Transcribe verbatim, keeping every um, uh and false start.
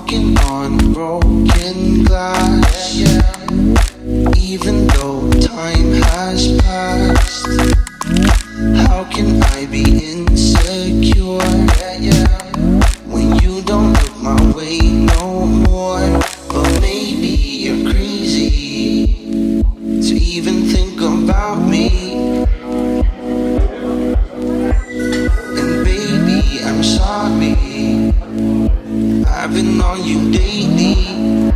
walking on broken glass. Even though time has passed, how can I be insecure when you don't look my way no more? But maybe you're crazy to even think about me. And baby, I'm sorry, I've been on you daily.